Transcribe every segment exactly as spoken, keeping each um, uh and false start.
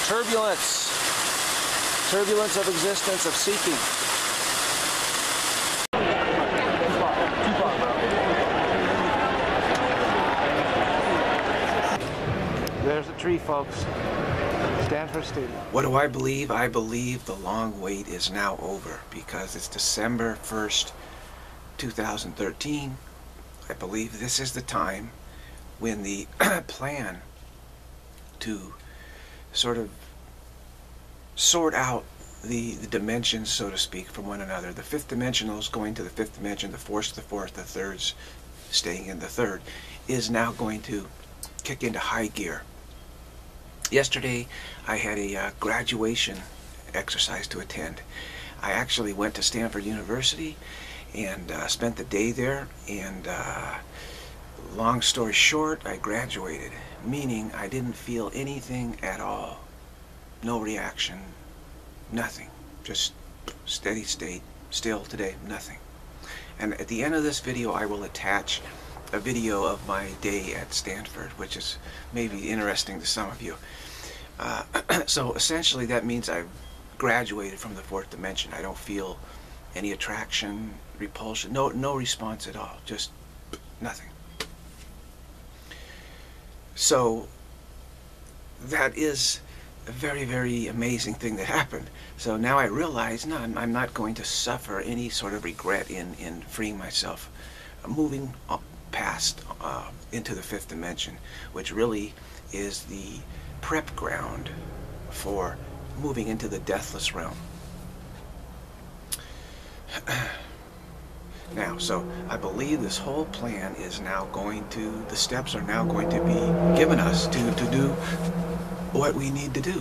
turbulence, turbulence of existence, of seeking. There's the tree, folks. Stanford Stadium. What do I believe? I believe the long wait is now over because it's December first, two thousand thirteen. I believe this is the time when the plan to sort of sort out the, the dimensions, so to speak, from one another. The fifth dimensionals going to the fifth dimension, the fourth to the fourth, the thirds staying in the third, is now going to kick into high gear. Yesterday I had a uh, graduation exercise to attend. I actually went to Stanford University and uh, spent the day there, and uh, long story short, I graduated, meaning I didn't feel anything at all. No reaction, nothing, just steady state, still today, nothing. And at the end of this video I will attach a video of my day at Stanford, which is maybe interesting to some of you. Uh, so essentially that means I've graduated from the fourth dimension. I don't feel any attraction, repulsion, no, no response at all, just nothing. So that is a very, very amazing thing that happened. So now I realize, no, I'm, I'm not going to suffer any sort of regret in, in freeing myself, uh, moving up past uh, into the fifth dimension, which really is the prep ground for moving into the deathless realm. Now, so I believe this whole plan is now going to, the steps are now going to be given us to, to do what we need to do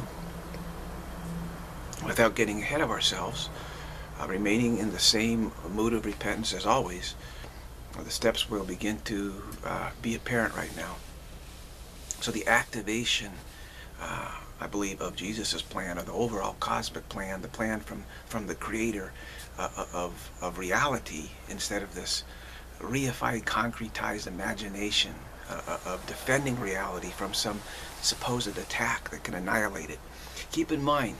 without getting ahead of ourselves, uh, remaining in the same mood of repentance as always. The steps will begin to uh, be apparent right now. So the activation, uh, I believe, of Jesus' plan, or the overall cosmic plan, the plan from, from the Creator uh, of, of reality, instead of this reified, concretized imagination uh, of defending reality from some supposed attack that can annihilate it. Keep in mind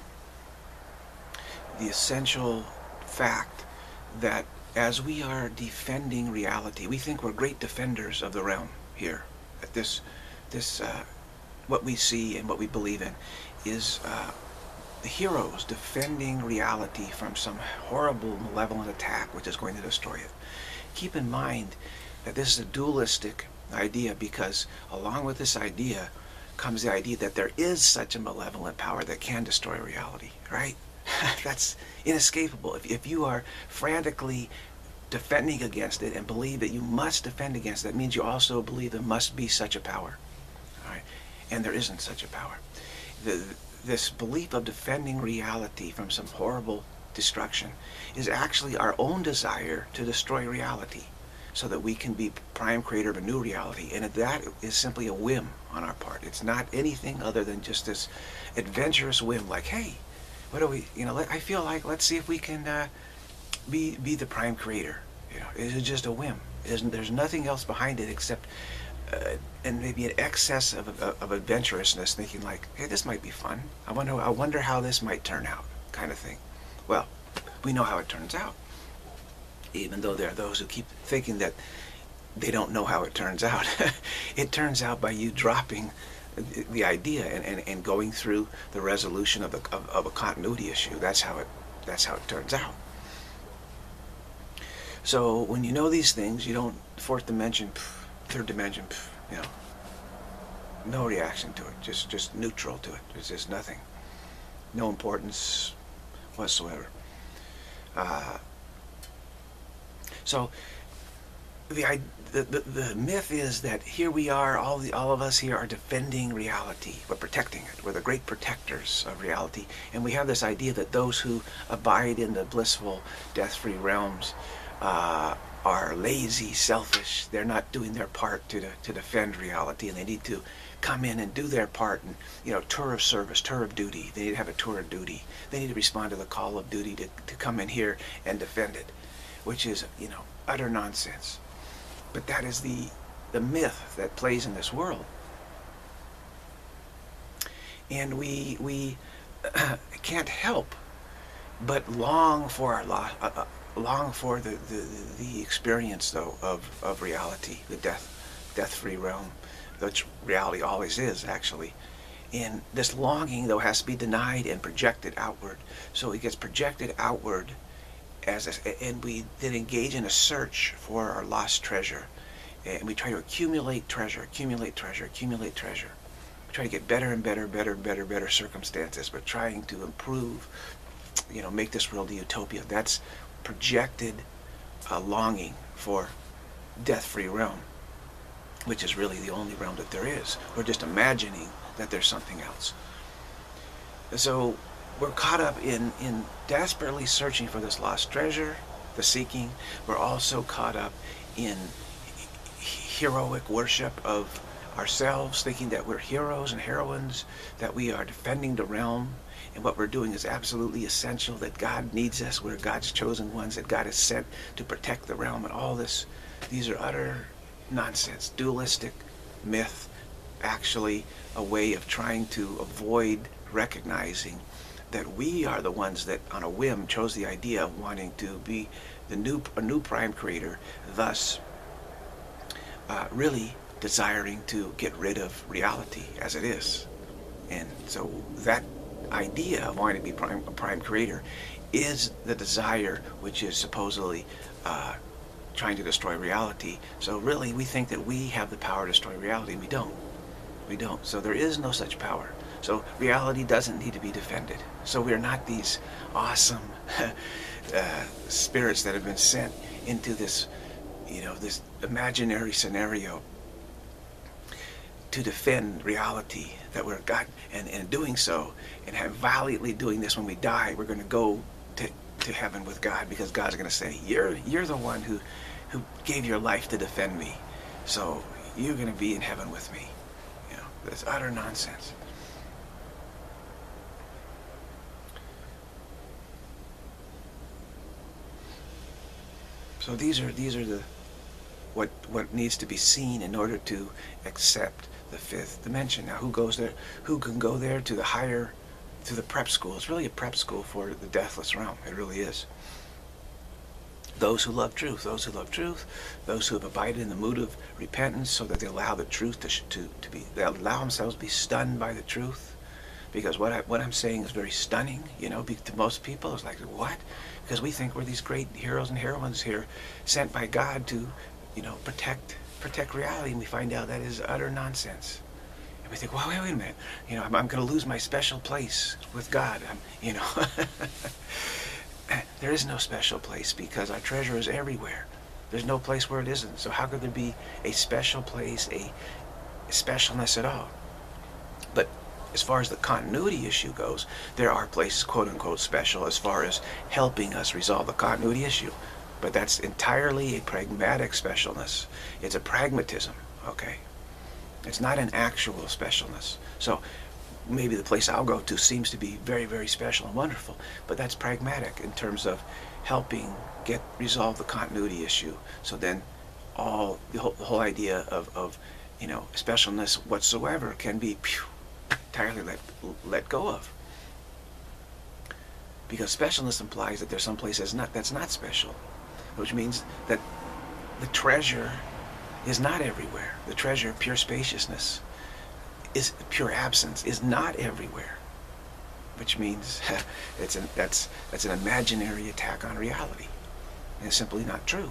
the essential fact that as we are defending reality, we think we're great defenders of the realm here. That this, this, uh, what we see and what we believe in is uh, the heroes defending reality from some horrible, malevolent attack which is going to destroy it. Keep in mind that this is a dualistic idea, because along with this idea comes the idea that there is such a malevolent power that can destroy reality, right? That's inescapable. If, if you are frantically defending against it and believe that you must defend against it, that means you also believe there must be such a power. All right? And there isn't such a power. The, this belief of defending reality from some horrible destruction is actually our own desire to destroy reality so that we can be prime creator of a new reality. And that is simply a whim on our part. It's not anything other than just this adventurous whim, like, hey, what do we, you know, I feel like, let's see if we can uh, be be the prime creator. You know, it's just a whim. There's, there's nothing else behind it except, uh, and maybe an excess of, of, of adventurousness, thinking like, hey, this might be fun. I wonder, I wonder how this might turn out, kind of thing. Well, we know how it turns out, even though there are those who keep thinking that they don't know how it turns out. It turns out by you dropping the idea and, and, and going through the resolution of, the, of, of a continuity issue. That's how it that's how it turns out. So when you know these things, you don't, fourth dimension, pff, third dimension, pff, you know, no reaction to it, just just neutral to it. There's just nothing, no importance whatsoever. Uh, so the, the the the myth is that here we are, all the all of us here are defending reality, we're protecting it. We're the great protectors of reality, and we have this idea that those who abide in the blissful, death-free realms uh, are lazy, selfish. They're not doing their part to to defend reality, and they need to come in and do their part, and, you know, tour of service, tour of duty. They need to have a tour of duty. They need to respond to the call of duty to to come in here and defend it, which is, you know, utter nonsense. But that is the the myth that plays in this world. And we we can't help but long for our lo uh, uh, long for the, the the experience though of of reality, the death death-free realm, which reality always is actually. And this longing though has to be denied and projected outward. So it gets projected outward as a, and we then engage in a search for our lost treasure, and we try to accumulate treasure, accumulate treasure, accumulate treasure. We try to get better and better, better, better, better circumstances. We're trying to improve, you know, make this world a utopia. That's projected uh, longing for death-free realm, which is really the only realm that there is. We're just imagining that there's something else. So we're caught up in, in desperately searching for this lost treasure, the seeking. We're also caught up in heroic worship of ourselves, thinking that we're heroes and heroines, that we are defending the realm, and what we're doing is absolutely essential, that God needs us, we're God's chosen ones, that God has sent to protect the realm, and all this. These are utter nonsense, dualistic myth, actually a way of trying to avoid recognizing that we are the ones that on a whim chose the idea of wanting to be the new a new prime creator, thus uh, really desiring to get rid of reality as it is. And so that idea of wanting to be prime, a prime creator is the desire which is supposedly uh, trying to destroy reality. So really we think that we have the power to destroy reality, and we don't. We don't. So there is no such power. So reality doesn't need to be defended. So we're not these awesome uh, spirits that have been sent into this, you know, this imaginary scenario to defend reality, that we're God, and in doing so, and have valiantly doing this, when we die, we're going to go to, to heaven with God, because God's going to say, you're you're the one who who gave your life to defend me, so you're going to be in heaven with me. You know, that's utter nonsense. So these are these are the what what needs to be seen in order to accept the fifth dimension. Now, who goes there? Who can go there to the higher, to the prep school? It's really a prep school for the deathless realm. It really is. Those who love truth, those who love truth, those who have abided in the mood of repentance, so that they allow the truth to to to be, they allow themselves to be stunned by the truth. Because what I what I'm saying is very stunning, you know, to most people. It's like, what? Because we think we're these great heroes and heroines here, sent by God to, you know, protect protect reality, and we find out that is utter nonsense. And we think, well, wait, wait a minute, you know, I'm, I'm going to lose my special place with God. I'm, you know, there is no special place, because our treasure is everywhere. There's no place where it isn't. So how could there be a special place, a specialness at all? But as far as the continuity issue goes, there are places, quote unquote, special as far as helping us resolve the continuity issue. But that's entirely a pragmatic specialness. It's a pragmatism, okay? It's not an actual specialness. So maybe the place I'll go to seems to be very, very special and wonderful, but that's pragmatic in terms of helping get resolve the continuity issue. So then all the whole, the whole idea of, of, you know, specialness whatsoever can be phew, entirely let, let go of. Because specialness implies that there's some place that's not, that's not special, which means that the treasure is not everywhere. The treasure, pure spaciousness, is pure absence, is not everywhere, which means it's an, that's that's an imaginary attack on reality, and it's simply not true.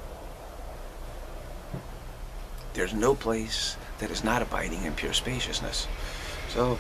There's no place that is not abiding in pure spaciousness. So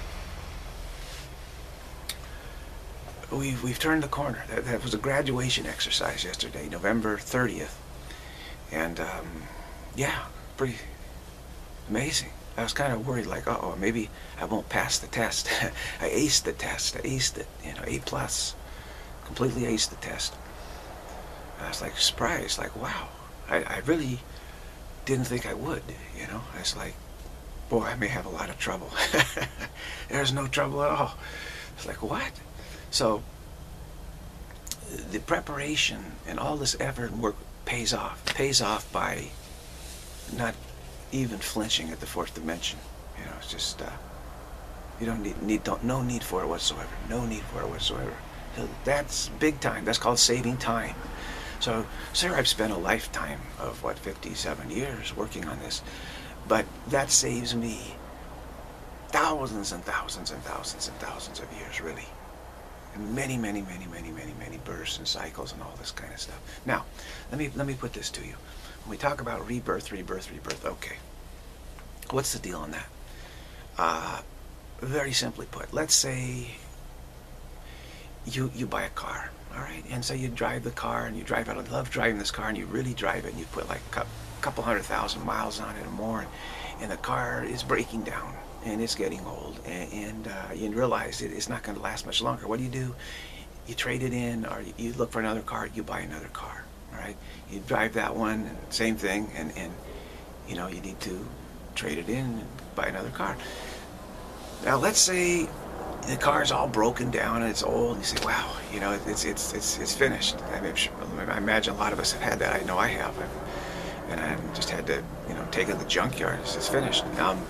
we've we've turned the corner. That, that was a graduation exercise yesterday, November thirtieth, and um, yeah, pretty amazing. I was kind of worried, like, uh oh, maybe I won't pass the test. I aced the test. I aced it, you know, A plus, completely aced the test. I was like surprised, like, wow, I, I really didn't think I would, you know. I was like, boy, I may have a lot of trouble. There's no trouble at all. It's like, what? So the preparation and all this effort and work pays off. Pays off by not even flinching at the fourth dimension. You know, it's just, uh, You don't need, need don't, no need for it whatsoever. No need for it whatsoever. So that's big time. That's called saving time. So, sir, I've spent a lifetime of, what, fifty-seven years working on this. But that saves me thousands and thousands and thousands and thousands of years, really. And many, many, many, many, many, many bursts and cycles and all this kind of stuff. Now, let me, let me put this to you. When we talk about rebirth, rebirth, rebirth, okay. What's the deal on that? Uh, very simply put, let's say you you buy a car, all right? And so you drive the car and you drive it. I love driving this car, and you really drive it, and you put like a couple hundred thousand miles on it or more, and, and the car is breaking down and it's getting old, and, and uh, you realize it, it's not going to last much longer. What do you do? You trade it in, or you, you look for another car, you buy another car, all right? You drive that one, same thing, and, and you know, you need to trade it in and buy another car. Now, let's say the car's all broken down and it's old, and you say, wow, you know, it's it's it's it's finished. I mean, I imagine a lot of us have had that. I know I have. I've, and I just had to, you know, take it to the junkyard. It's, it's finished. Um,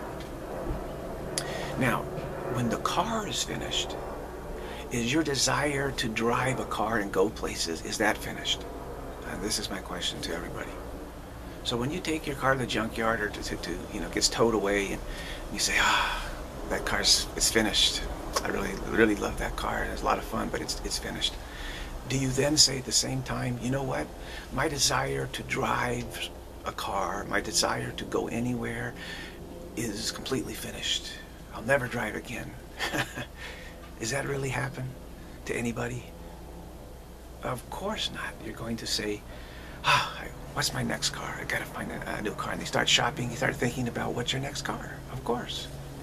now, when the car is finished, is your desire to drive a car and go places, is that finished? And this is my question to everybody. So when you take your car to the junkyard, or to, to, to you know, gets towed away, and you say, ah, that car's, it's finished. I really, really love that car. It's a lot of fun, but it's, it's finished. Do you then say at the same time, you know what? My desire to drive a car, my desire to go anywhere is completely finished. I'll never drive again. Does that really happen to anybody? Of course not. You're going to say, ah, what's my next car? I gotta find a, a new car. And you start shopping, you start thinking about what's your next car. Of course.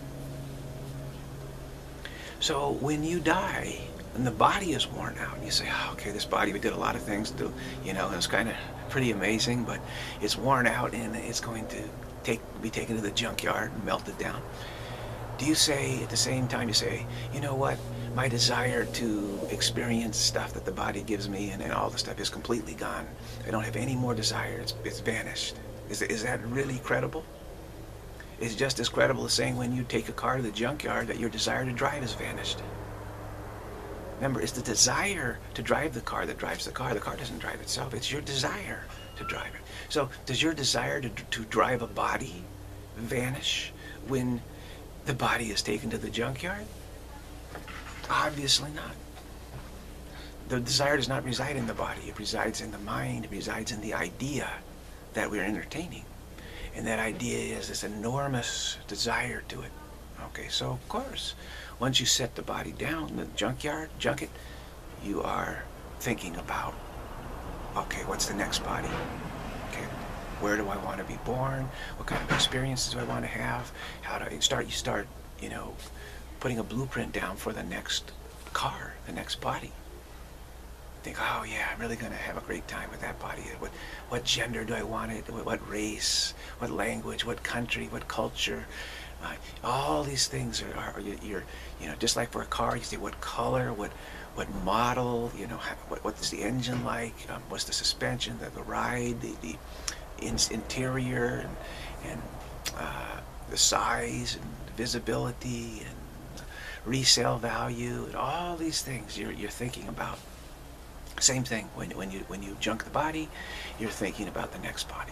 So when you die and the body is worn out, and you say, oh, okay, this body, we did a lot of things, to, you know, it was kind of pretty amazing, but it's worn out and it's going to take be taken to the junkyard and melted down. Do you say at the same time, you say, you know what, my desire to experience stuff that the body gives me and, and all the stuff is completely gone. I don't have any more desire. It's, it's vanished. Is, is that really credible? It's just as credible as saying when you take a car to the junkyard that your desire to drive has vanished. Remember, it's the desire to drive the car that drives the car. The car doesn't drive itself. It's your desire to drive it. So does your desire to, to drive a body vanish when the body is taken to the junkyard? Obviously not. The desire does not reside in the body. It resides in the mind. It resides in the idea that we're entertaining. And that idea has this enormous desire to it. Okay, so of course, once you set the body down in the junkyard, junket, you are thinking about, okay, what's the next body? Okay, where do I want to be born? What kind of experiences do I want to have? How do I start? You start, you know, putting a blueprint down for the next car, the next body. Think, oh yeah, I'm really going to have a great time with that body. What, what gender do I want it? What, what race? What language? What country? What culture? Uh, all these things are, are you're, you know, just like for a car, you say what color, what, what model, you know, how, what, what is the engine like? Um, what's the suspension, the, the ride, the, the in, interior, and, and uh, the size and visibility and resale value, and all these things you're, you're thinking about. Same thing, when, when, you, when you junk the body, you're thinking about the next body.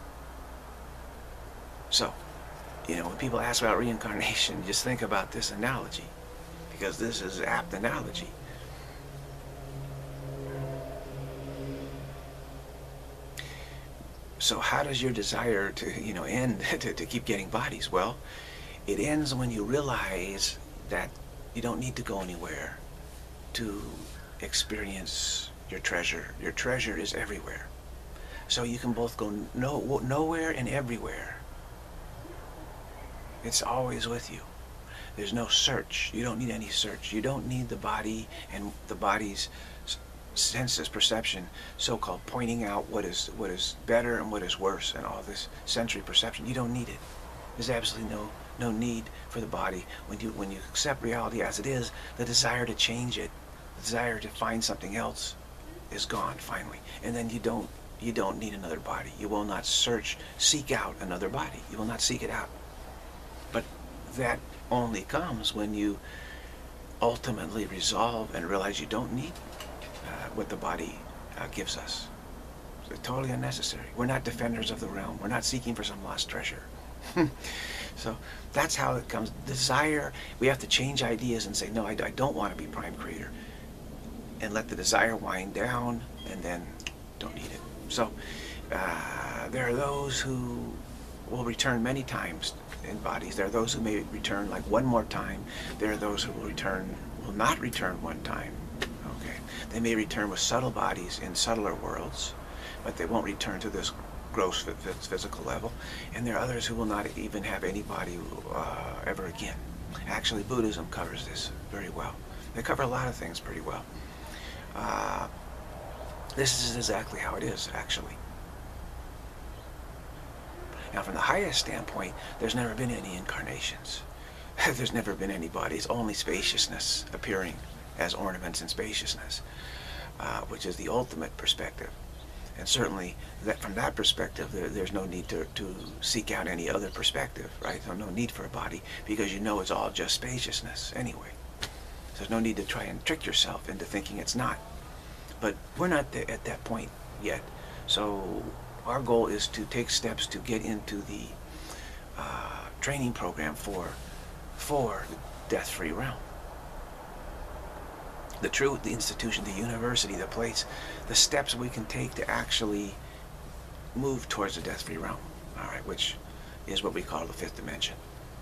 So, you know, when people ask about reincarnation, just think about this analogy, because this is an apt analogy. So how does your desire to, you know, end, to, to keep getting bodies? Well, it ends when you realize that you don't need to go anywhere to experience your treasure. Your treasure is everywhere. So you can both go no, nowhere and everywhere. It's always with you. There's no search. You don't need any search. You don't need the body and the body's senses perception, so-called pointing out what is what is better and what is worse, and all this sensory perception. You don't need it. There's absolutely no no need for the body. When you when you accept reality as it is, the desire to change it, the desire to find something else, is gone finally. And then you don't you don't need another body. You will not search, seek out another body. You will not seek it out. But that only comes when you ultimately resolve and realize you don't need uh, what the body uh, gives us. It's totally unnecessary. We're not defenders of the realm. We're not seeking for some lost treasure. So that's how it comes. Desire, we have to change ideas and say, no, I, I don't want to be prime creator. And let the desire wind down, and then don't need it. So uh, there are those who will return many times in bodies. There are those who may return like one more time. There are those who will return, will not return one time. Okay, they may return with subtle bodies in subtler worlds, but they won't return to this gross physical level. And there are others who will not even have any body uh, ever again. Actually, Buddhism covers this very well. They cover a lot of things pretty well. Uh, this is exactly how it is, actually. Now, from the highest standpoint, there's never been any incarnations. There's never been any bodies, only spaciousness appearing as ornaments in spaciousness, uh, which is the ultimate perspective. And certainly, that from that perspective, there, there's no need to, to seek out any other perspective, right? So no need for a body, because you know it's all just spaciousness anyway. So there's no need to try and trick yourself into thinking it's not. But we're not there at that point yet. So our goal is to take steps to get into the uh, training program for, for the death-free realm. The true, the institution, the university, the place, the steps we can take to actually move towards the death-free realm, all right, which is what we call the fifth dimension.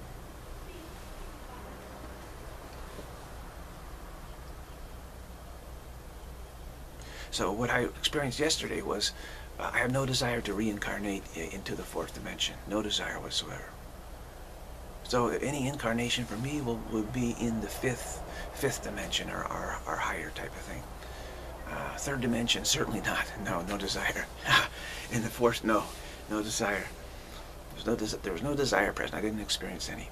So what I experienced yesterday was uh, I have no desire to reincarnate into the fourth dimension, no desire whatsoever. So any incarnation for me will, will be in the fifth fifth dimension, or, or, or higher type of thing. Uh, third dimension, certainly not. No, no desire. In the fourth, no, no desire. There's no des there was no desire present. I didn't experience any.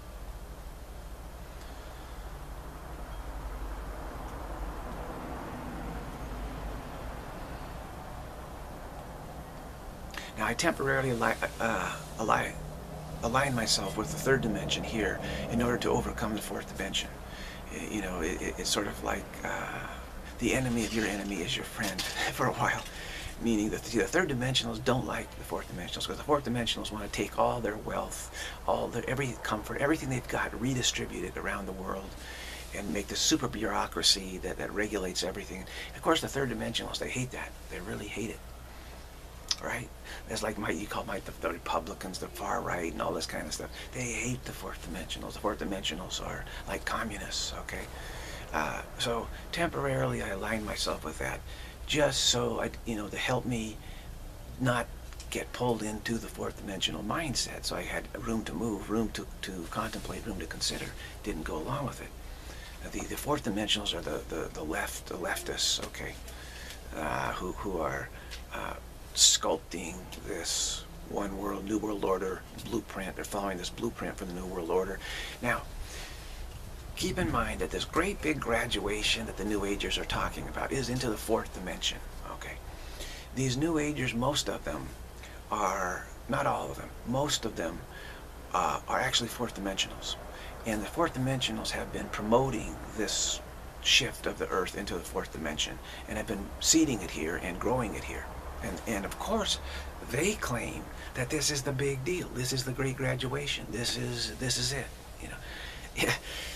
Now I temporarily ali uh, align, align myself with the third dimension here in order to overcome the fourth dimension. You know, it, it, it's sort of like uh, the enemy of your enemy is your friend for a while. Meaning that the, the third dimensionals don't like the fourth dimensionals, because the fourth dimensionals want to take all their wealth, all their every comfort, everything they've got, redistribute it around the world, and make this super bureaucracy that, that regulates everything. And of course, the third dimensionals, they hate that. They really hate it. Right? That's like my, you call my, the, the Republicans, the far right, and all this kind of stuff. They hate the fourth dimensionals. The fourth dimensionals are like communists, okay? Uh, so temporarily I aligned myself with that, just so, I, you know, to help me not get pulled into the fourth dimensional mindset. So I had room to move, room to, to contemplate, room to consider. Didn't go along with it. Uh, the, the fourth dimensionals are the, the, the left, the leftists, okay? Uh, who, who are uh, sculpting this one world, new world order blueprint. They're following this blueprint for the new world order. Now, keep in mind that this great big graduation that the New Agers are talking about is into the fourth dimension, okay? These New Agers, most of them are, not all of them, most of them uh, are actually fourth dimensionals. And the fourth dimensionals have been promoting this shift of the earth into the fourth dimension, and have been seeding it here and growing it here. And, and of course, they claim that this is the big deal. This is the great graduation. This is this is it. You know, yeah.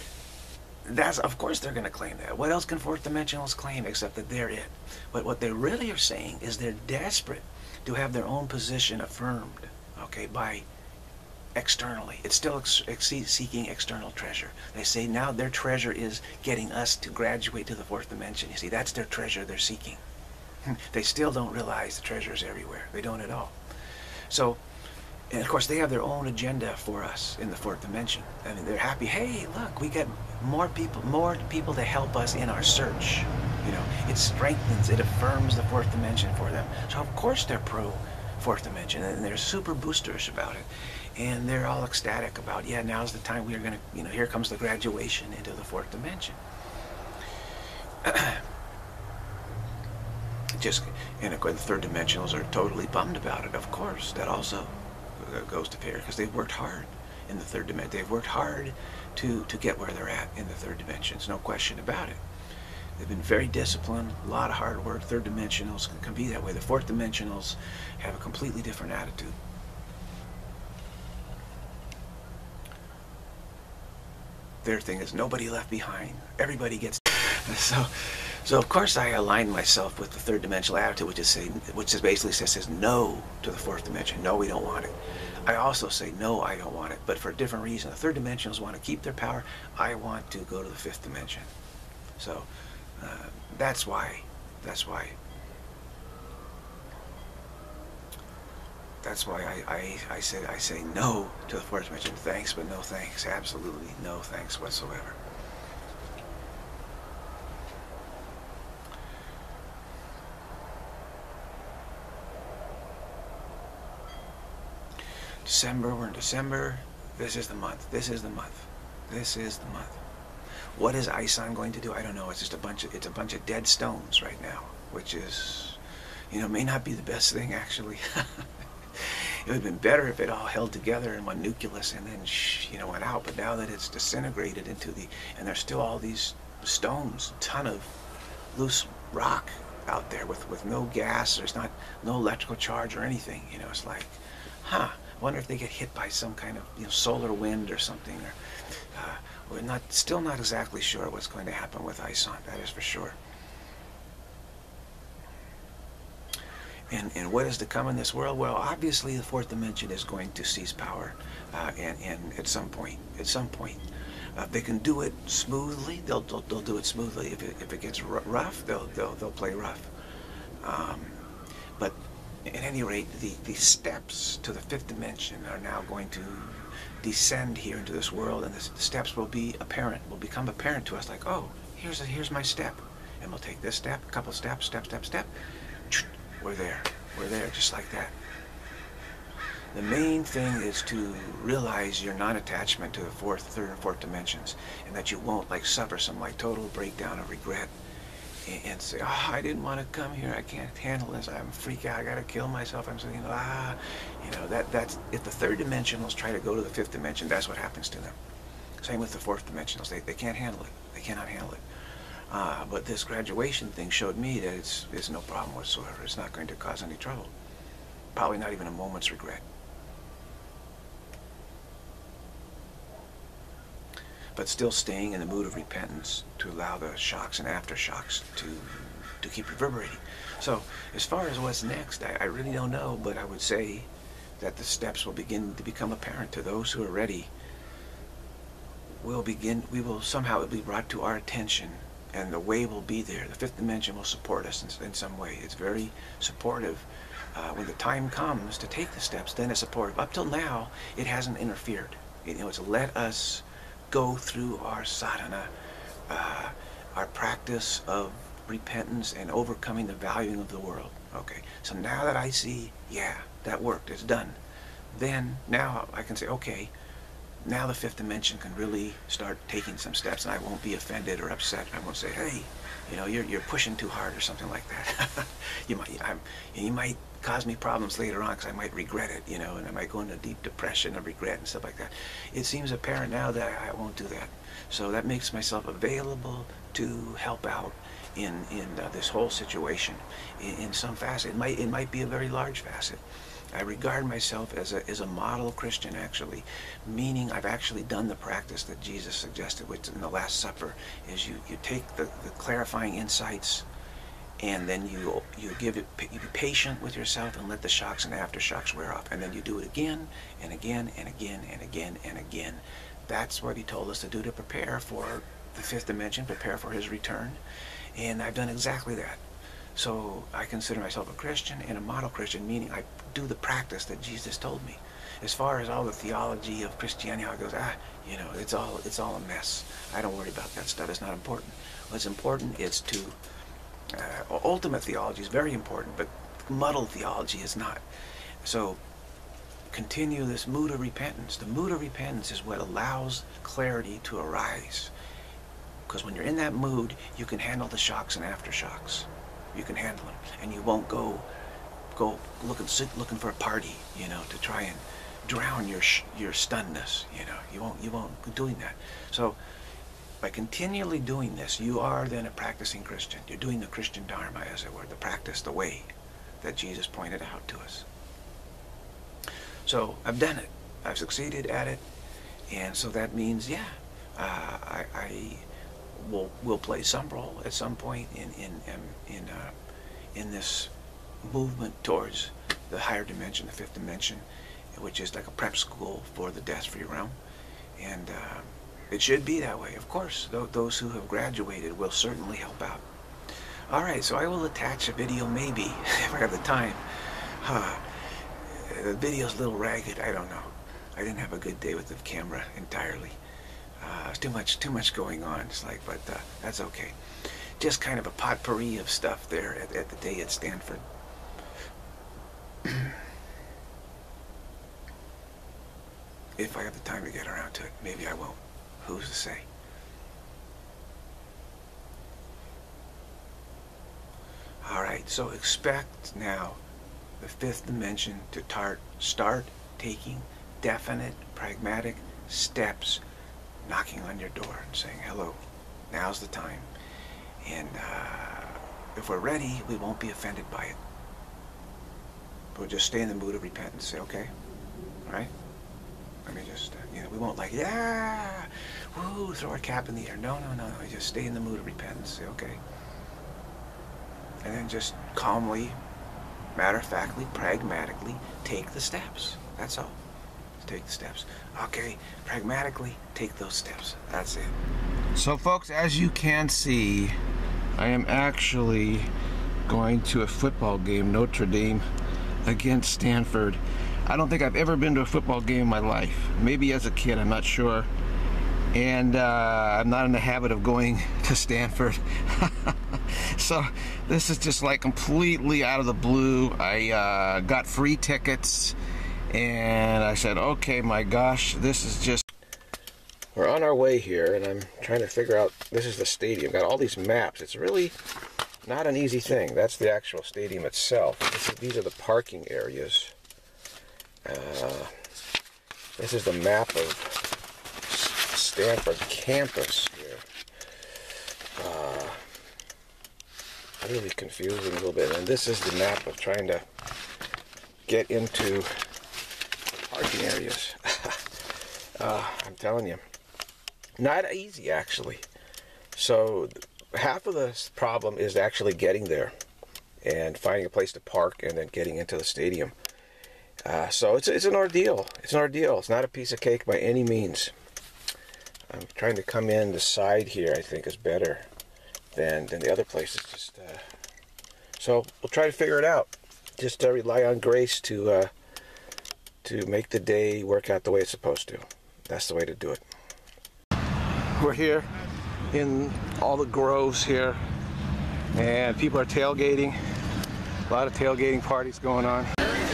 That's, of course they're going to claim that. What else can fourth dimensionals claim except that they're it? But what they really are saying is they're desperate to have their own position affirmed, okay, by externally. It's still ex ex seeking external treasure. They say now their treasure is getting us to graduate to the fourth dimension. You see, that's their treasure they're seeking. They still don't realize the treasure is everywhere. They don't at all. So, and of course, they have their own agenda for us in the fourth dimension. I mean, they're happy. Hey, look, we get more people, more people to help us in our search. You know, it strengthens, it affirms the fourth dimension for them. So of course they're pro fourth dimension, and they're super boosterish about it, and they're all ecstatic about, yeah, now's the time we're gonna, you know, here comes the graduation into the fourth dimension. Just, and of course the third dimensionals are totally bummed about it. Of course, that also goes to fair, because they've worked hard in the third dimension. They've worked hard to, to get where they're at in the third dimension. There's no question about it. They've been very disciplined, a lot of hard work. Third dimensionals can be that way. The fourth dimensionals have a completely different attitude. Their thing is nobody left behind. Everybody gets so. So of course I align myself with the third dimensional attitude, which is say, which is basically says, says no to the fourth dimension. No, we don't want it. I also say no, I don't want it, but for a different reason. The third dimensionals want to keep their power. I want to go to the fifth dimension. So uh, that's why. That's why. That's why I, I, I say I say no to the fourth dimension. Thanks, but no thanks. Absolutely no thanks whatsoever. December, we're in December. This is the month. This is the month. This is the month. What is ISON going to do? I don't know. It's just a bunch of it's a bunch of dead stones right now, which is, you know, may not be the best thing actually. It would have been better if it all held together in one nucleus and then, you know, went out. But now that it's disintegrated into the, and there's still all these stones, a ton of loose rock out there with, with no gas. There's not, no electrical charge or anything. You know, it's like, huh, I wonder if they get hit by some kind of, you know, solar wind or something. Or, uh, we're not, still not exactly sure what's going to happen with ISON, that is for sure. And, and what is to come in this world? Well, obviously the fourth dimension is going to seize power, uh, and, and at some point, at some point, uh, they can do it smoothly. They'll, they'll, they'll do it smoothly. If it, if it gets rough, they'll, they'll, they'll play rough. Um, but at any rate, the, the steps to the fifth dimension are now going to descend here into this world, and the steps will be apparent, will become apparent to us like, oh, here's, a, here's my step. And we'll take this step, a couple steps, step, step, step. We're there. We're there, just like that. The main thing is to realize your non-attachment to the fourth, third, and fourth dimensions, and that you won't like suffer some like total breakdown of regret and, and say, oh, I didn't want to come here. I can't handle this. I'm freak out. I gotta kill myself. I'm saying, ah, you know, that that's if the third dimensionals try to go to the fifth dimension, that's what happens to them. Same with the fourth dimensionals. They they can't handle it. They cannot handle it. Uh, but this graduation thing showed me that it's, it's no problem whatsoever. It's not going to cause any trouble. Probably not even a moment's regret. But still staying in the mood of repentance to allow the shocks and aftershocks to, to keep reverberating. So as far as what's next, I, I really don't know, but I would say that the steps will begin to become apparent to those who are ready. We'll begin, we will somehow be brought to our attention, and the way will be there. The fifth dimension will support us in, in some way. It's very supportive. Uh, when the time comes to take the steps, then it's supportive. Up till now, it hasn't interfered. You know, it's let us go through our sadhana, uh, our practice of repentance and overcoming the valuing of the world. Okay, so now that I see, yeah, that worked, it's done, then now I can say, okay, now the fifth dimension can really start taking some steps, and I won't be offended or upset. I won't say, hey, you know, you're, you're pushing too hard or something like that. you might I'm, you might cause me problems later on because I might regret it, you know, and I might go into deep depression of regret and stuff like that. It seems apparent now that I, I won't do that. So that makes myself available to help out in, in uh, this whole situation in, in some facet. It might, it might be a very large facet. I regard myself as a, as a model Christian, actually, meaning I've actually done the practice that Jesus suggested, which in the Last Supper is you, you take the, the clarifying insights, and then you you give it, you be patient with yourself and let the shocks and aftershocks wear off, and then you do it again and again and again and again and again. That's what he told us to do to prepare for the fifth dimension, prepare for his return, and I've done exactly that. So I consider myself a Christian and a model Christian, meaning I do the practice that Jesus told me. As far as all the theology of Christianity, how it goes, ah, you know, it's all it's all a mess. I don't worry about that stuff. It's not important. What's important is to uh, ultimate theology is very important, but muddled theology is not. So continue this mood of repentance. The mood of repentance is what allows clarity to arise, because when you're in that mood, you can handle the shocks and aftershocks. You can handle them, and you won't go go looking looking for a party, you know, to try and drown your sh your stunnedness. You know, you won't you won't be doing that. So by continually doing this, you are then a practicing Christian. You're doing the Christian Dharma, as it were, the practice, the way that Jesus pointed out to us. So I've done it. I've succeeded at it, and so that means, yeah, uh, I, I will will play some role at some point in in in in, uh, in this movement towards the higher dimension, the fifth dimension, which is like a prep school for the death-free realm, and uh, it should be that way. Of course, th those who have graduated will certainly help out. All right, so I will attach a video, maybe if I have the time. Uh, the video's a little ragged. I don't know. I didn't have a good day with the camera entirely. Uh, too much, too much going on. It's like, but uh, that's okay. Just kind of a potpourri of stuff there at, at the day at Stanford. If I have the time to get around to it, maybe I won't. Who's to say? All right, so expect now the fifth dimension to tar start taking definite, pragmatic steps, knocking on your door and saying, hello, now's the time. And uh, if we're ready, we won't be offended by it. We'll just stay in the mood of repentance. Say, okay, all right? Let me just, uh, you know, we won't like, yeah, woo, throw our cap in the air. No, no, no, no. Just stay in the mood of repentance. Say, okay. And then just calmly, matter-of-factly, pragmatically take the steps. That's all. Just take the steps. Okay, pragmatically take those steps. That's it. So, folks, as you can see, I am actually going to a football game, Notre Dame against Stanford. I don't think I've ever been to a football game in my life. Maybe as a kid, I'm not sure. And uh, I'm not in the habit of going to Stanford. So this is just like completely out of the blue. I uh, got free tickets and I said, okay, my gosh, this is just... We're on our way here and I'm trying to figure out, this is the stadium. Got all these maps. It's really not an easy thing. That's the actual stadium itself. This is, these are the parking areas. Uh, this is the map of Stanford campus here. Uh, really confusing a little bit. And this is the map of trying to get into parking areas. uh, I'm telling you, not easy actually. So half of the problem is actually getting there and finding a place to park and then getting into the stadium. Uh, so it's, it's an ordeal. It's an ordeal. It's not a piece of cake by any means. I'm trying to come in the side here, I think, is better than, than the other places. Just uh, so we'll try to figure it out. Just uh, rely on grace to, uh, to make the day work out the way it's supposed to. That's the way to do it. We're here in all the groves here, and people are tailgating. A lot of tailgating parties going on.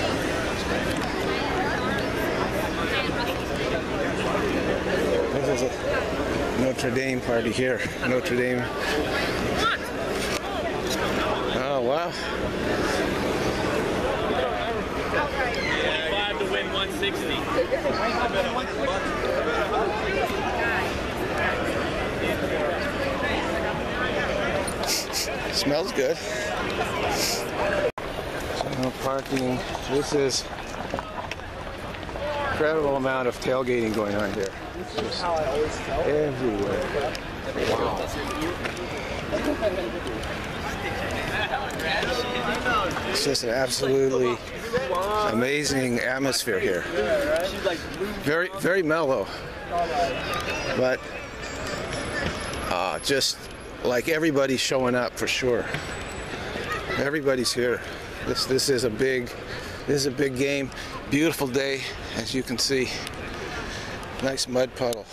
This is a Notre Dame party here. Notre Dame. Oh, wow. five to win one sixty. Smells good. So no parking. This is incredible amount of tailgating going on here. It's just everywhere. Wow. It's just an absolutely amazing atmosphere here. Very, very mellow. But uh, just like everybody's showing up for sure. Everybody's here. This this is a big this is a big game. Beautiful day, as you can see. Nice mud puddle.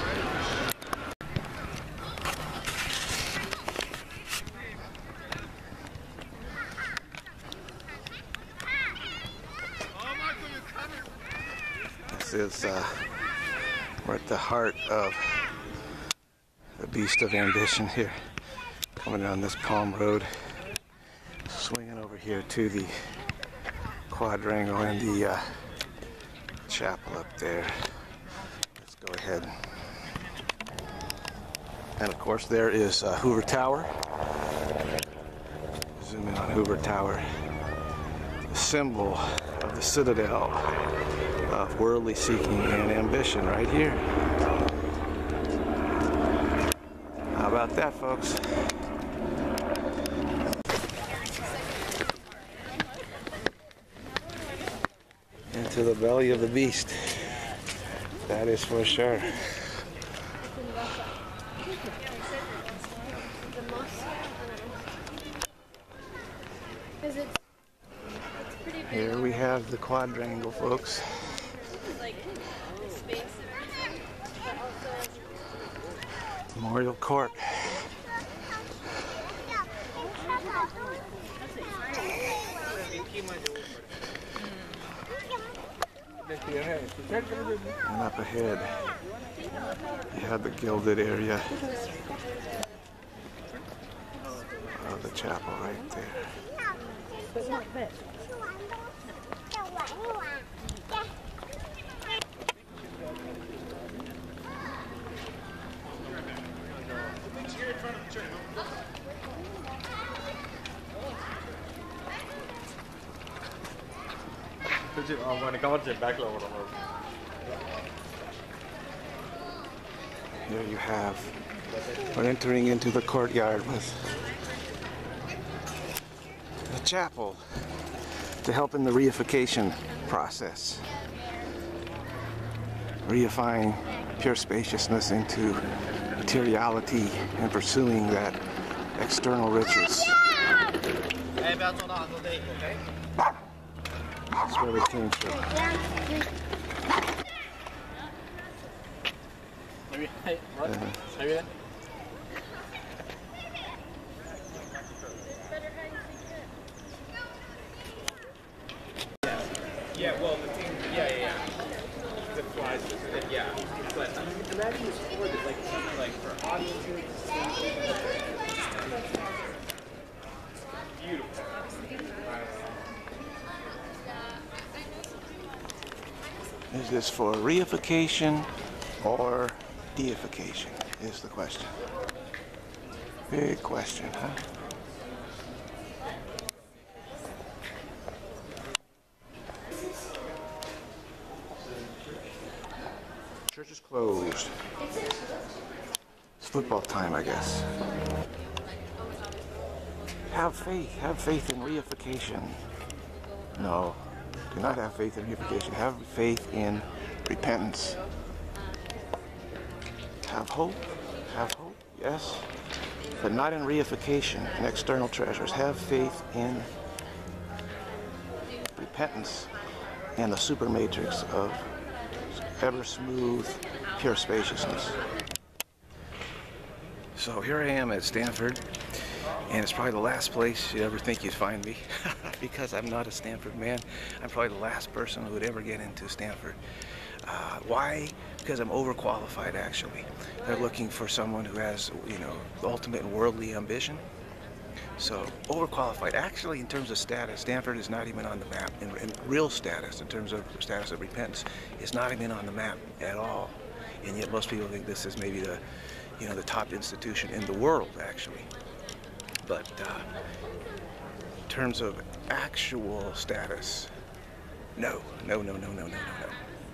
This is uh, we're at the heart of the Beast of Ambition here. Coming down this Palm Road, swinging over here to the Quadrangle and the uh, chapel up there. Let's go ahead. And of course there is uh, Hoover Tower. Zoom in on Hoover Tower. The symbol of the citadel of worldly seeking and ambition right here. How about that, folks? Into the belly of the beast. That is for sure. Here we have the quadrangle, folks. Memorial Court. And up ahead, you have the gilded area of the chapel right there. Here you have, we're entering into the courtyard with the chapel to help in the reification process. Reifying pure spaciousness into materiality and pursuing that external riches. That's where we came from. Uh, Yeah, well, the thing, yeah, yeah, yeah. The flies, yeah. But imagine this for this, like, something like for audiences. Beautiful. Is this for reification or deification is the question. Big question, huh? Church is closed. It's football time, I guess. Have faith. Have faith in reification. No. Do not have faith in reification. Have faith in repentance. Have hope. Have hope, yes. But not in reification and external treasures. Have faith in repentance and the super matrix of ever smooth, pure spaciousness. So here I am at Stanford, and it's probably the last place you'd ever think you'd find me because I'm not a Stanford man. I'm probably the last person who would ever get into Stanford. Uh, why? Because I'm overqualified, actually. They're looking for someone who has, you know, the ultimate worldly ambition. So, overqualified. Actually, in terms of status, Stanford is not even on the map. In, in real status, in terms of status of repentance, it's not even on the map at all. And yet most people think this is maybe the, you know, the top institution in the world, actually. But uh, in terms of actual status, no, no, no, no, no, no, no, no.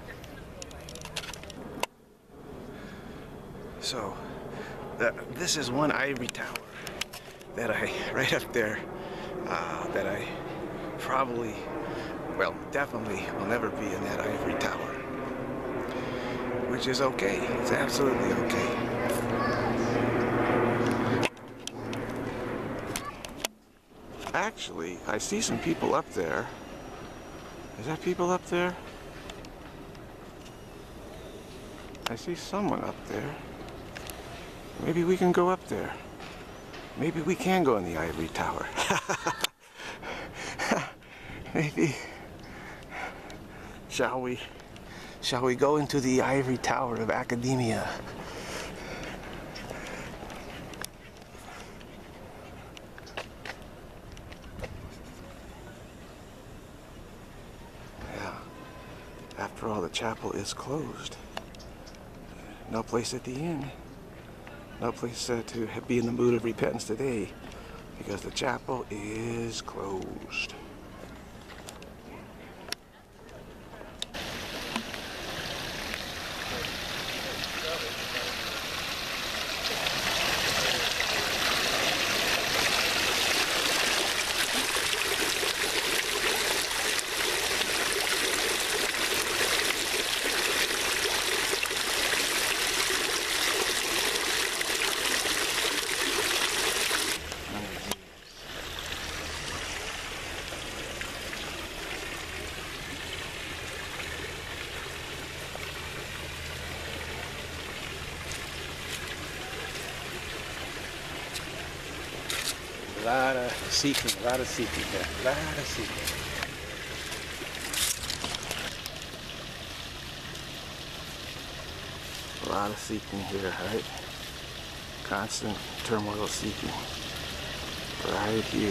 So, uh, this is one ivory tower that I, right up there, uh, that I probably, well, definitely will never be in that ivory tower. Which is okay. It's absolutely okay. Actually, I see some people up there. Is that people up there? I see someone up there. Maybe we can go up there. Maybe we can go in the ivory tower. Maybe. Shall we? Shall we go into the ivory tower of academia? Yeah. After all, the chapel is closed. No place at the inn. No place uh, to be in the mood of repentance today, because the chapel is closed. A lot of seeking, a lot of seeking here, a lot of seeking. A lot of seeking here, right? Constant turmoil seeking. Right here.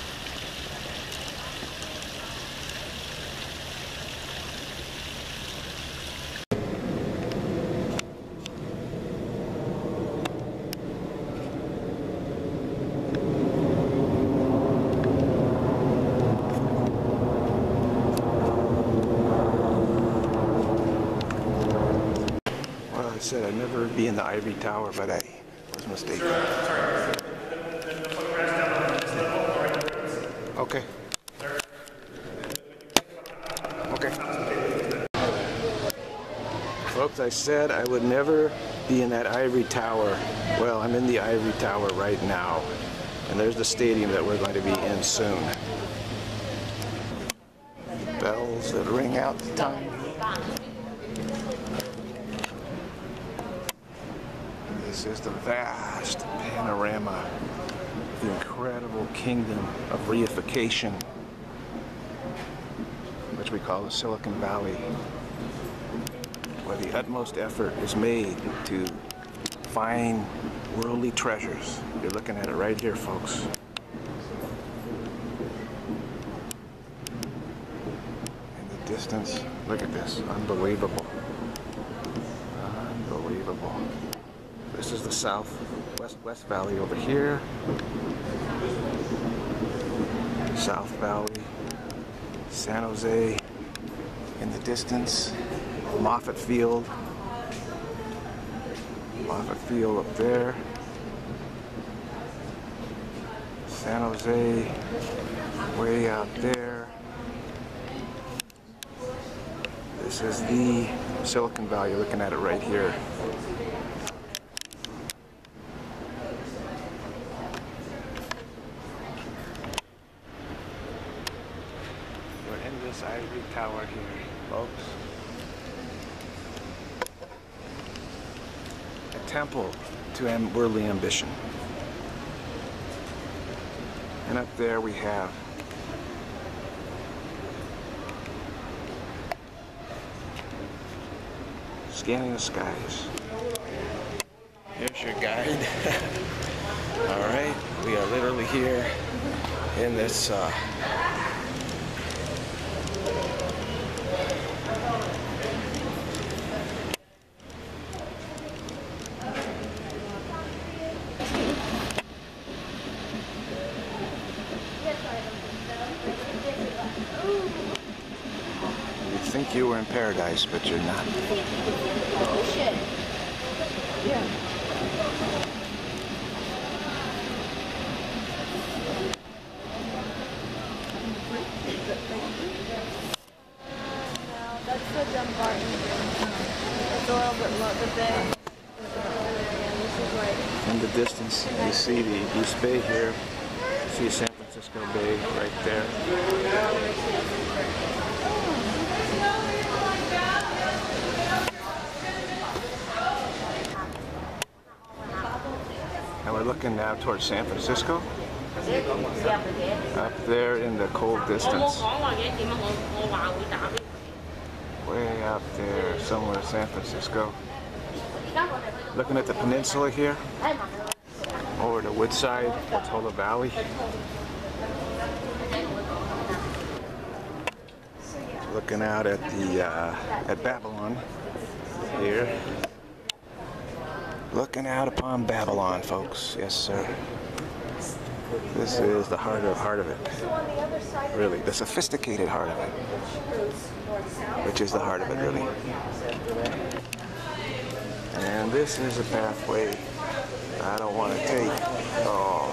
I said I'd never be in the ivory tower, but I was mistaken. Okay. Okay. Folks, I said I would never be in that ivory tower. Well, I'm in the ivory tower right now. And there's the stadium that we're going to be in soon. Bells that ring out the time. This is the vast panorama of the incredible kingdom of reification, which we call the Silicon Valley, where the utmost effort is made to find worldly treasures. You're looking at it right here, folks. In the distance, look at this, unbelievable. Unbelievable. This is the south west west valley over here. South Valley, San Jose in the distance, Moffett Field, Moffett Field up there, San Jose way out there. This is the Silicon Valley, you're looking at it right here. This ivory tower here, folks. A temple to am worldly ambition. And up there we have scanning the skies. Here's your guide. All right, we are literally here in this uh, think you were in paradise, but you're not. Oh shit. Yeah. No, that's the Dumbarton. It's a little bit low, but then this is like in the distance you see the East Bay here. You see San Francisco Bay right there. And we're looking now towards San Francisco, up there in the cold distance. Way up there, somewhere San Francisco. Looking at the peninsula here, over to Woodside, Portola Valley. Looking out at the uh, at Babylon here. Looking out upon Babylon, folks. Yes, sir. This is the heart of heart of it. Really, the sophisticated heart of it. Which is the heart of it, really. And this is a pathway I don't want to take. Oh.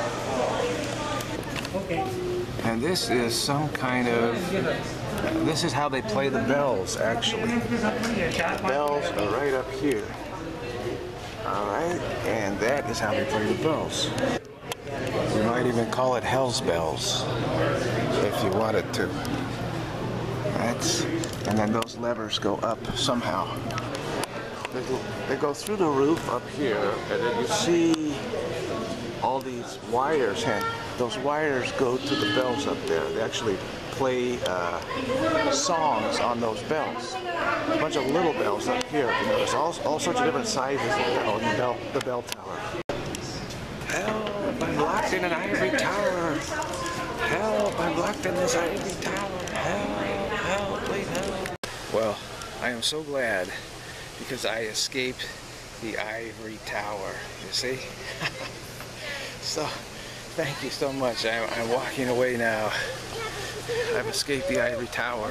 And this is some kind of, this is how they play the bells, actually. The bells are right up here. Alright, and that is how they play the bells. You might even call it Hell's Bells, if you wanted to. That's, and then those levers go up somehow. They go, they go through the roof up here, and then you see all these wires. And those wires go to the bells up there. They actually play uh, songs on those bells. A bunch of little bells up here. You know, there's all, all sorts of different sizes of bell, the bell, the bell tower. Help, I'm locked in an ivory tower. Help, I'm locked in this ivory tower. Help, help, please help. Well, I am so glad because I escaped the ivory tower, you see? So, thank you so much. I'm, I'm walking away now. I've escaped the ivory tower.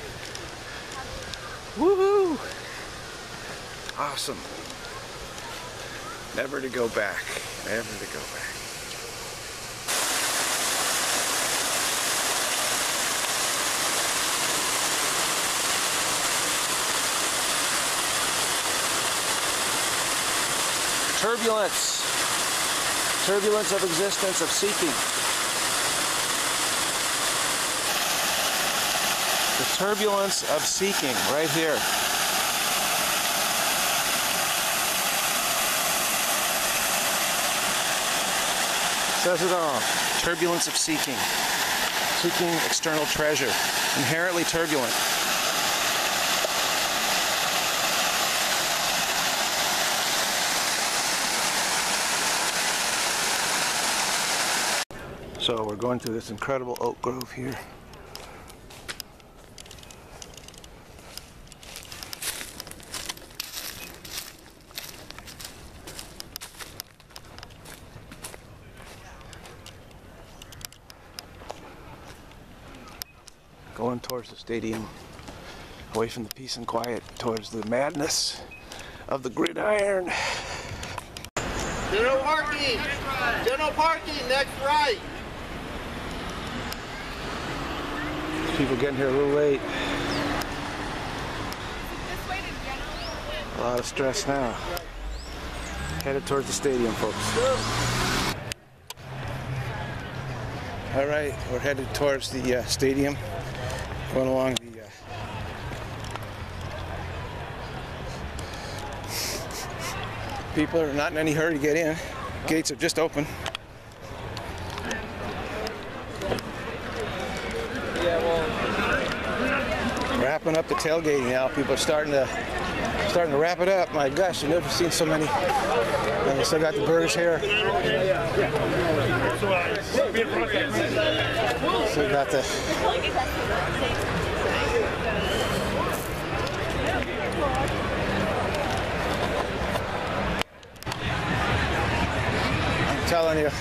Woohoo! Awesome. Never to go back. Never to go back. Turbulence. Turbulence of existence, of seeking. The turbulence of seeking, right here. Says it all. Turbulence of seeking. Seeking external treasure. Inherently turbulent. So we're going through this incredible oak grove here. Going towards the stadium, away from the peace and quiet, towards the madness of the gridiron. General parking! General parking, next right! People getting here a little late. A lot of stress now. Headed towards the stadium, folks. All right, we're headed towards the uh, stadium. Going along the. Uh, people are not in any hurry to get in. Gates are just open. Wrapping up the tailgating now. People are starting to starting to wrap it up. My gosh, I've never seen so many. And they still got the burgers here. Still got the. I'm telling you.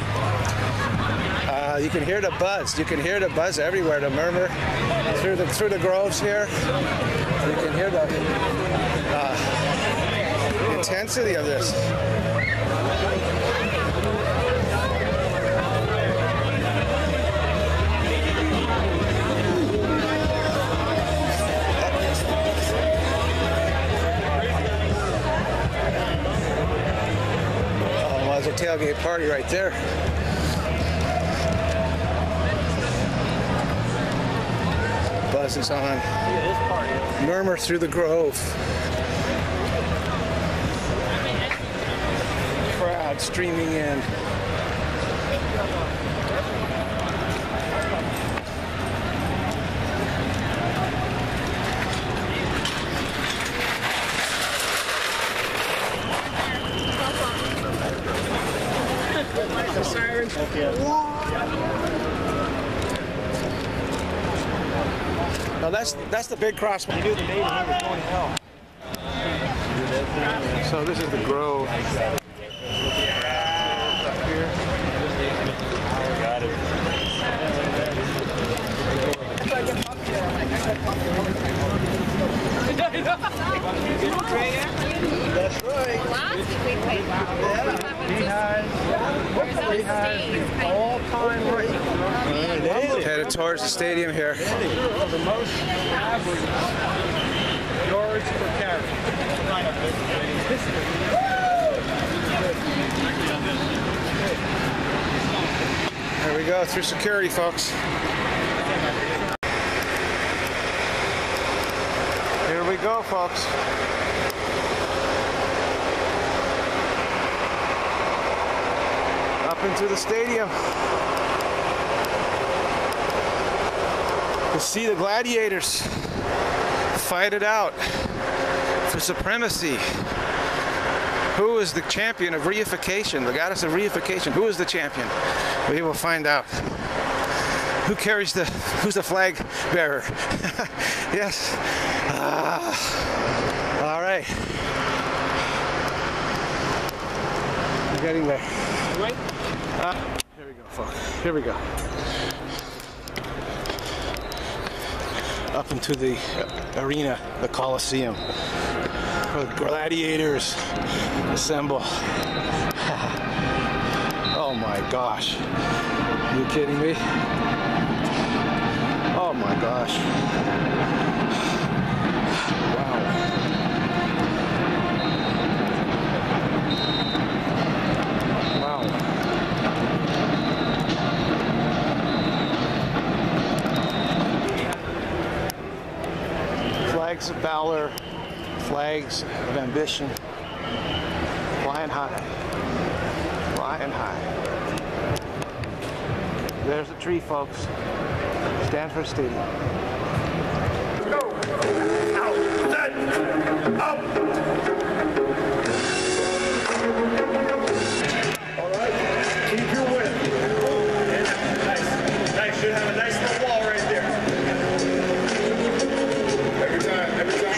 Uh, you can hear the buzz. You can hear the buzz everywhere. The murmur through the through the groves here. You can hear the uh, intensity of this. Oh, well, there's a tailgate party right there. Buzz is on. Murmur through the grove. Crowd streaming in. Sirens. Okay. No, that's that's the big cross. You do the maiden here with Tony Hell. So this is the Grove. That's right. Last week we played well. All time record. Headed towards the stadium here. The most average yards per carry. Here we go through security, folks. Here we go, folks. Up into the stadium. To see the gladiators fight it out for supremacy. Who is the champion of reification? The goddess of reification. Who is the champion? We will find out. Who carries the, who's the flag bearer? Yes. Ah. All right. We're getting there. Uh, here we go, folks. Here we go. Up into the arena, the Coliseum, where the gladiators assemble. Oh my gosh. Are you kidding me? Oh my gosh. Wow. Wow. Flags of valor, flags of ambition, flying high, flying high. There's the tree, folks. Stanford Stadium. Go! Out! Set! Up! All right. Keep your win. Nice. Nice. Should have a nice little wall right there. Every time. Every time.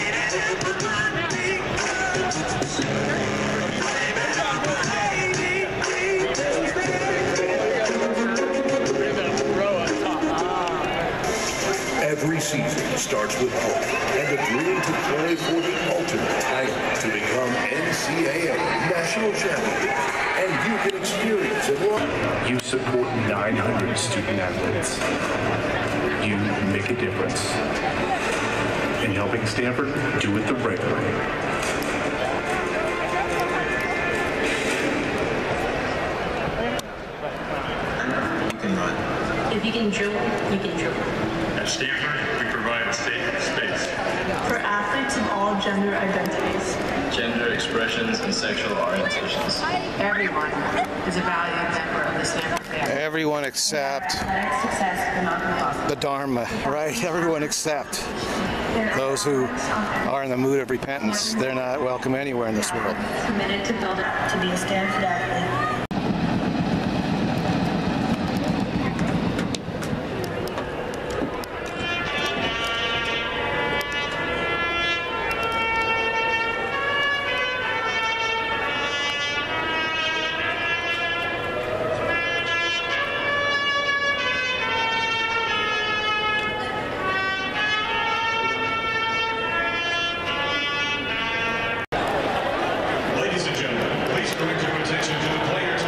Every season starts with hope and a dream to play for the ultimate title to become N C double A national champion. And you can experience it. You support nine hundred student athletes. You make a difference in helping Stanford do it the right way. If you can dribble, you can dribble. At Stanford, we provide a safe space For athletes of all gender identities, gender expressions, and sexual orientations. everyone is a valued member of the Stanford family. Everyone except Athletic success cannot be possible. the Dharma, right? Everyone except those who are in the mood of repentance. They're not welcome anywhere in this world. Committed to build up to be a Stanford athlete. Ladies and gentlemen, please direct your attention to the players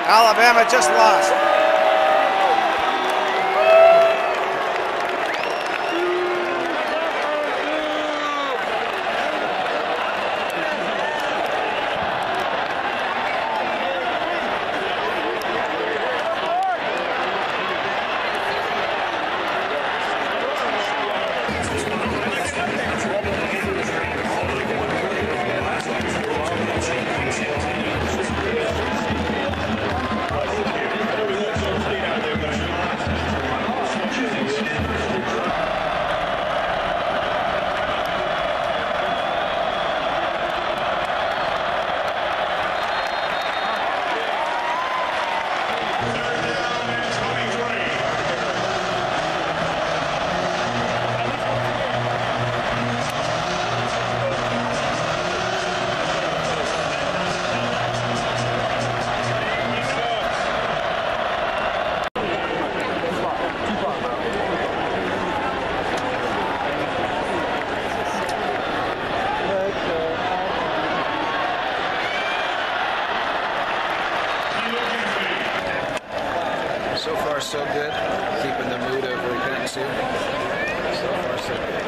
Alabama just lost. So far, so good. Keeping the mood of repentance here. So far, so good.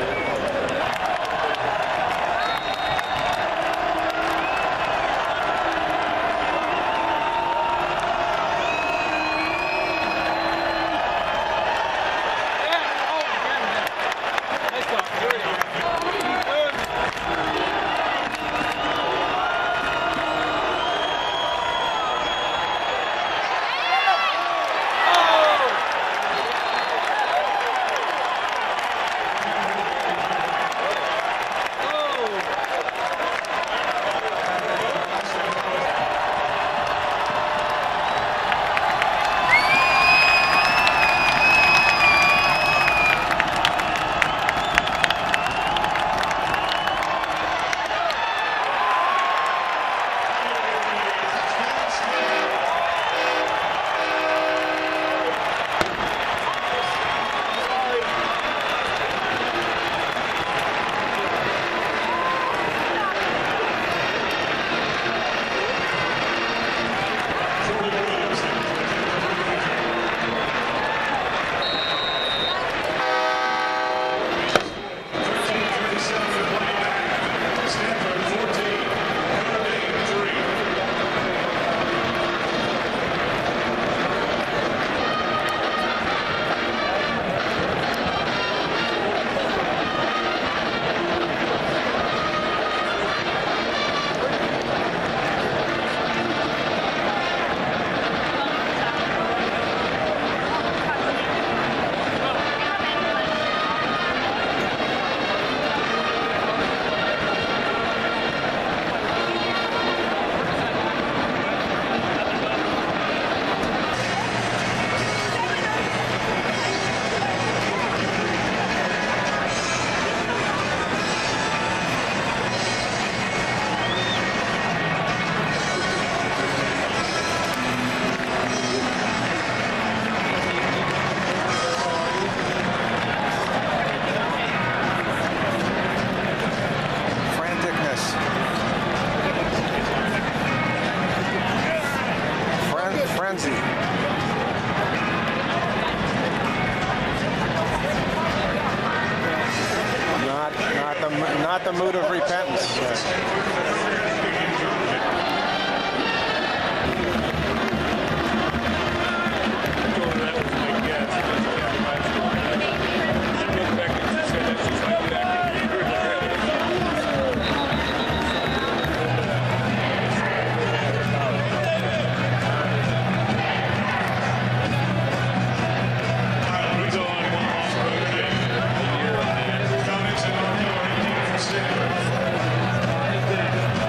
Not the mood of repentance. Thank you.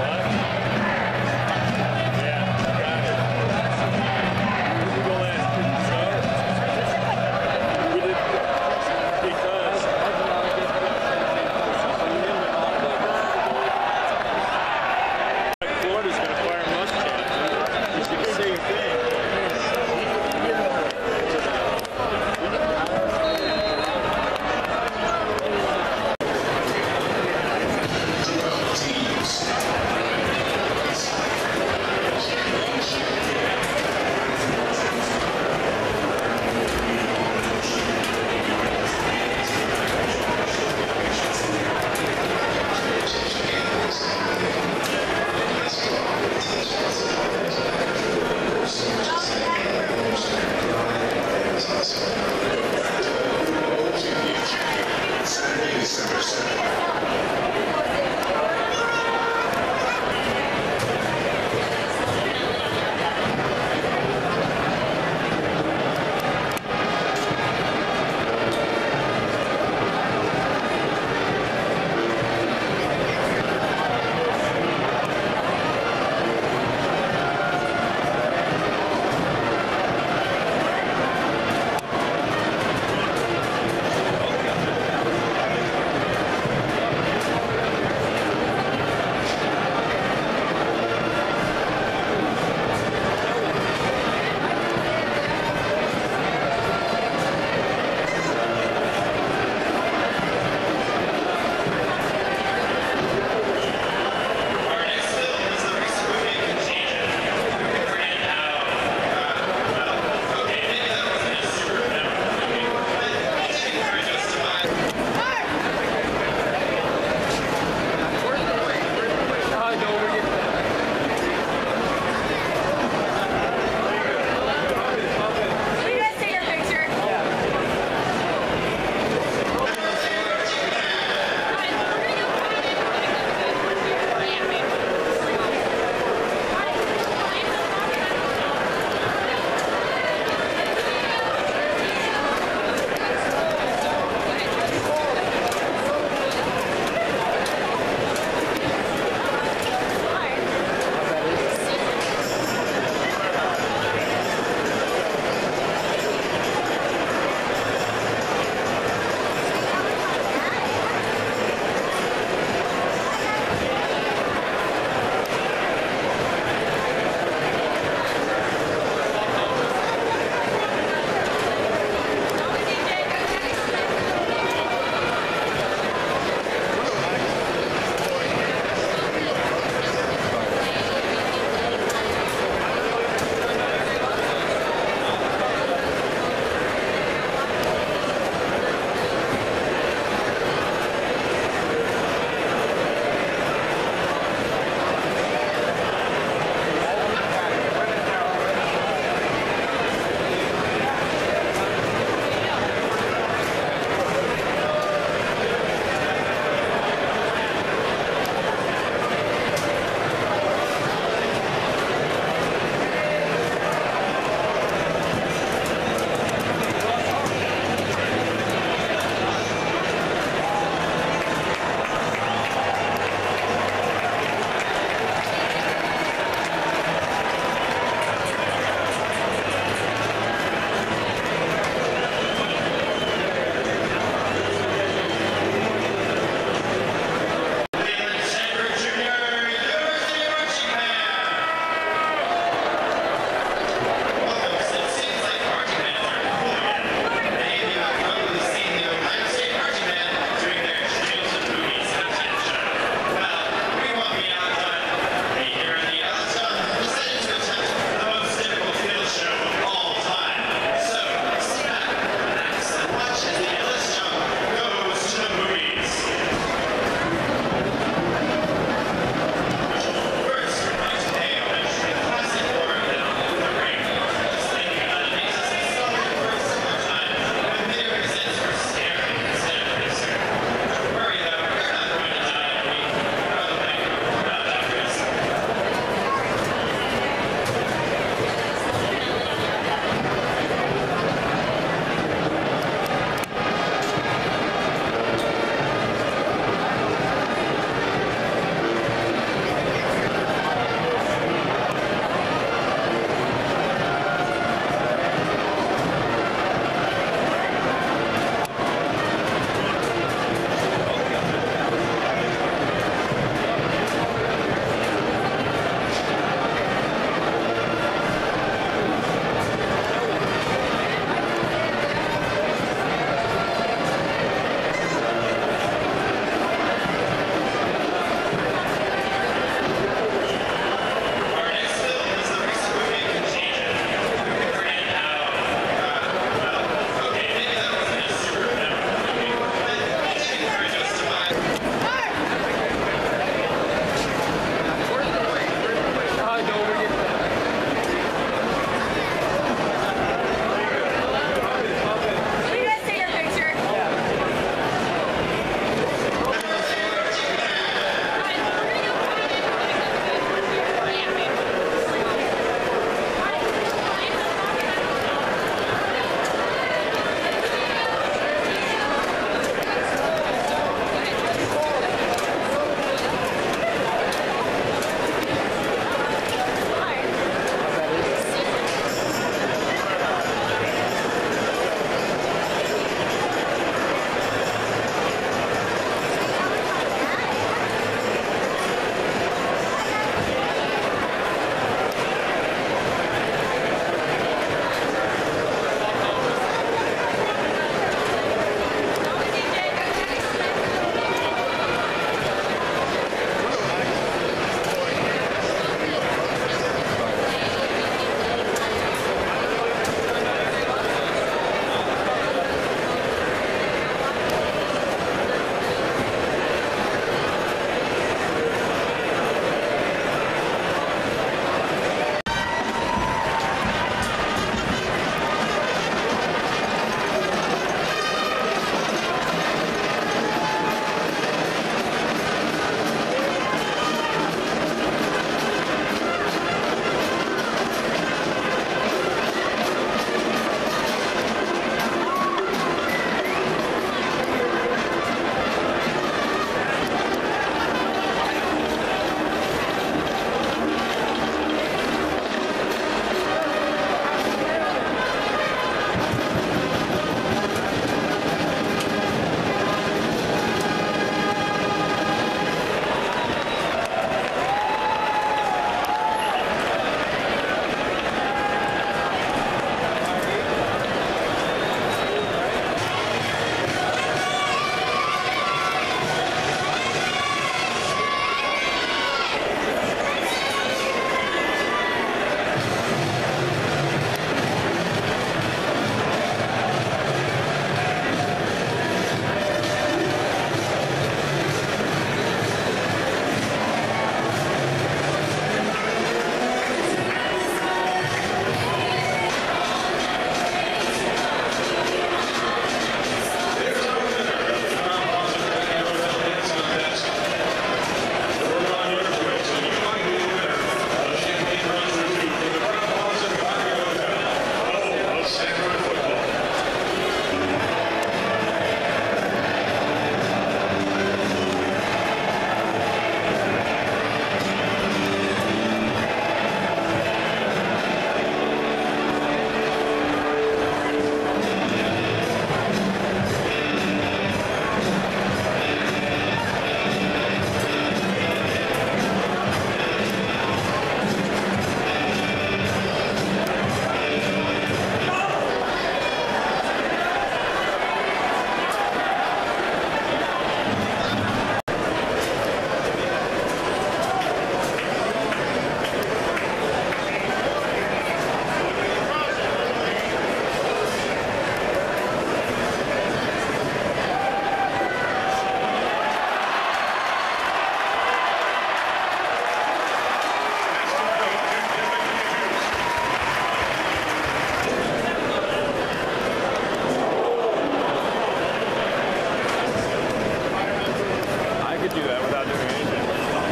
without doing anything.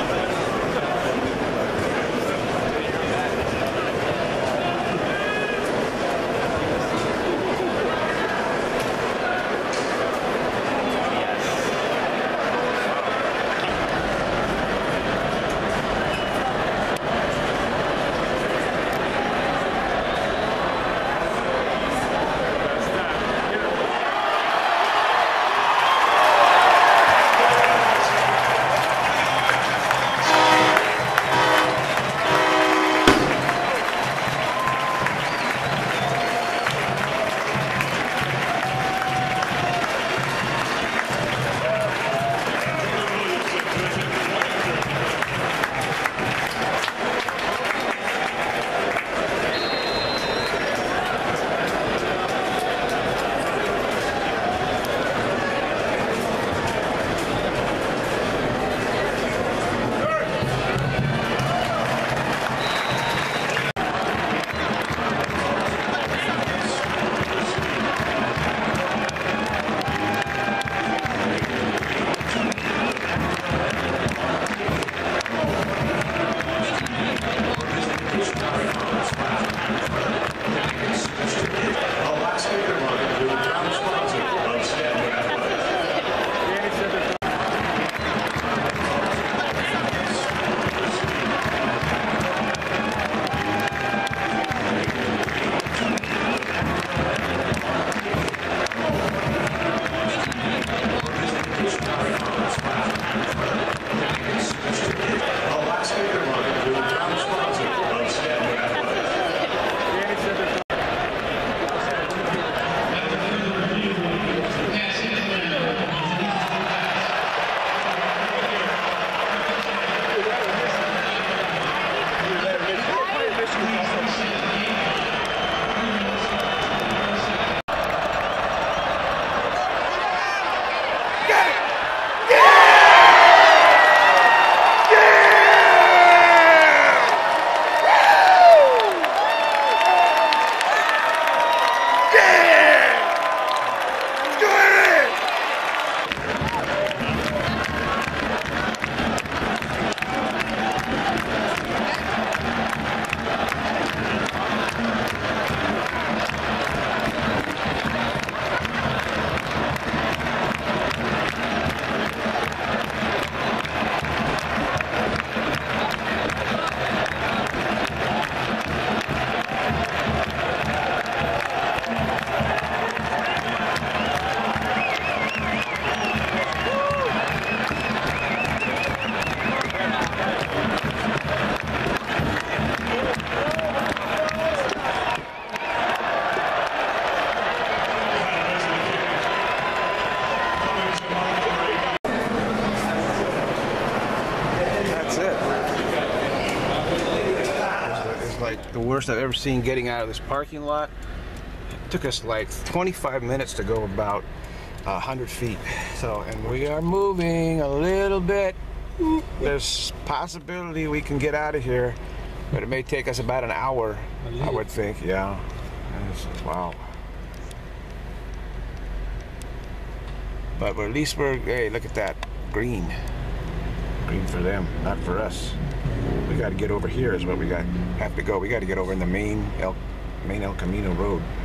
Like the worst I've ever seen getting out of this parking lot. It took us like twenty-five minutes to go about one hundred feet. So, and we are moving a little bit. There's possibility we can get out of here, but it may take us about an hour, I would think. Yeah. It's, wow. But at least we're, hey, look at that. Green. Green for them, not for us. We got to get over here is what we got have to go. We got to get over in the main El, main El Camino road.